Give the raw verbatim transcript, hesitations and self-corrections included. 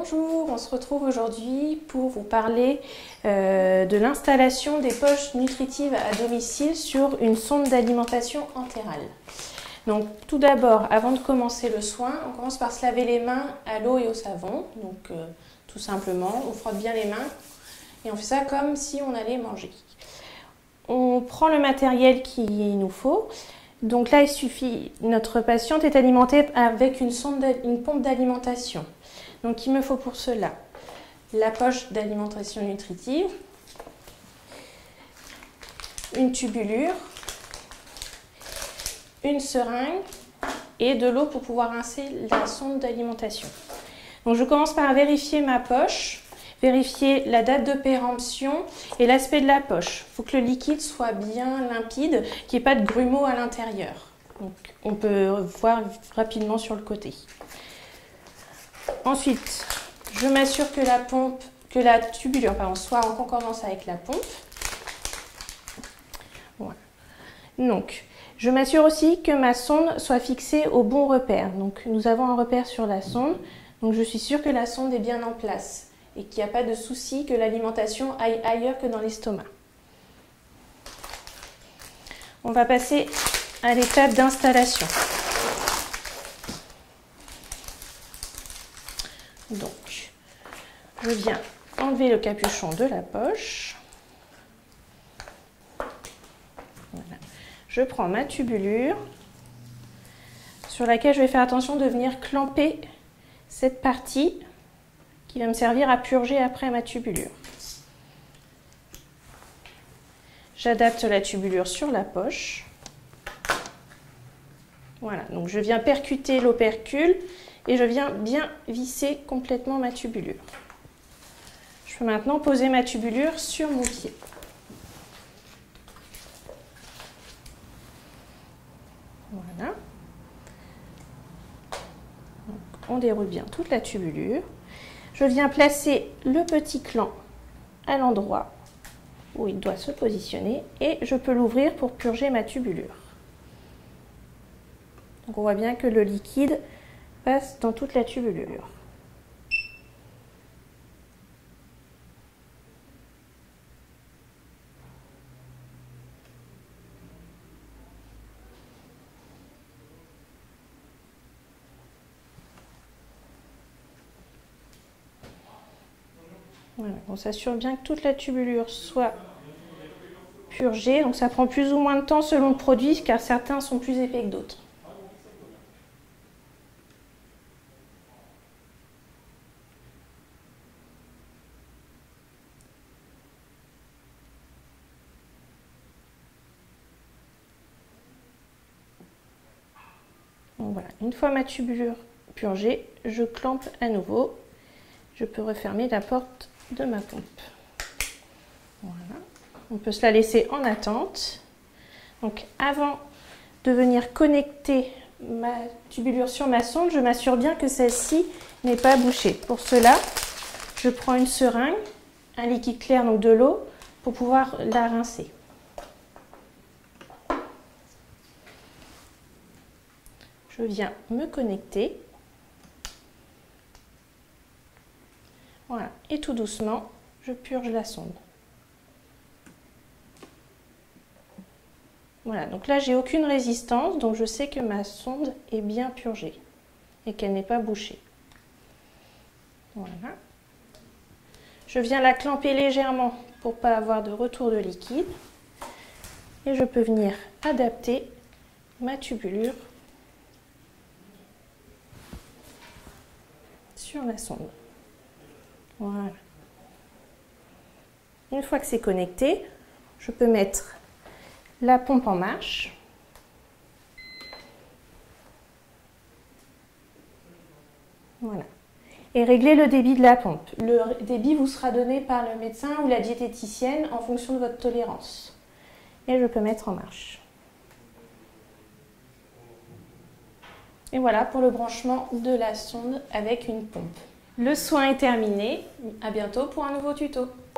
Bonjour, on se retrouve aujourd'hui pour vous parler euh, de l'installation des poches nutritives à domicile sur une sonde d'alimentation entérale. Donc tout d'abord, avant de commencer le soin, on commence par se laver les mains à l'eau et au savon. Donc euh, tout simplement, on frotte bien les mains et on fait ça comme si on allait manger. On prend le matériel qu'il nous faut. Donc là, il suffit, notre patiente est alimentée avec une, sonde, une pompe d'alimentation. Donc il me faut pour cela la poche d'alimentation nutritive, une tubulure, une seringue et de l'eau pour pouvoir rincer la sonde d'alimentation. Donc je commence par vérifier ma poche, vérifier la date de péremption et l'aspect de la poche. Il faut que le liquide soit bien limpide, qu'il n'y ait pas de grumeaux à l'intérieur. Donc on peut voir rapidement sur le côté. Ensuite, je m'assure que la pompe, que la tubulure pardon, soit en concordance avec la pompe. Voilà. Donc, je m'assure aussi que ma sonde soit fixée au bon repère. Donc, nous avons un repère sur la sonde. Donc, je suis sûre que la sonde est bien en place et qu'il n'y a pas de souci que l'alimentation aille ailleurs que dans l'estomac. On va passer à l'étape d'installation. Donc, je viens enlever le capuchon de la poche. Voilà. Je prends ma tubulure sur laquelle je vais faire attention de venir clamper cette partie qui va me servir à purger après ma tubulure. J'adapte la tubulure sur la poche. Voilà, donc je viens percuter l'opercule et je viens bien visser complètement ma tubulure. Je peux maintenant poser ma tubulure sur mon pied. Voilà. Donc, on déroule bien toute la tubulure. Je viens placer le petit clan à l'endroit où il doit se positionner et je peux l'ouvrir pour purger ma tubulure. Donc on voit bien que le liquide passe dans toute la tubulure. Voilà, on s'assure bien que toute la tubulure soit purgée. Donc ça prend plus ou moins de temps selon le produit, car certains sont plus épais que d'autres. Donc voilà, une fois ma tubulure purgée, je clampe à nouveau. Je peux refermer la porte de ma pompe. Voilà. On peut se la laisser en attente. Donc avant de venir connecter ma tubulure sur ma sonde, je m'assure bien que celle-ci n'est pas bouchée. Pour cela, je prends une seringue, un liquide clair, donc de l'eau, pour pouvoir la rincer. Je viens me connecter. Voilà, et tout doucement, je purge la sonde. Voilà, donc là, j'ai aucune résistance, donc je sais que ma sonde est bien purgée et qu'elle n'est pas bouchée. Voilà. Je viens la clamper légèrement pour ne pas avoir de retour de liquide. Et je peux venir adapter ma tubulure sur la sonde. Voilà. Une fois que c'est connecté, je peux mettre la pompe en marche. Voilà. Et régler le débit de la pompe. Le débit vous sera donné par le médecin ou la diététicienne en fonction de votre tolérance. Et je peux mettre en marche. Et voilà pour le branchement de la sonde avec une pompe. Le soin est terminé. À bientôt pour un nouveau tuto.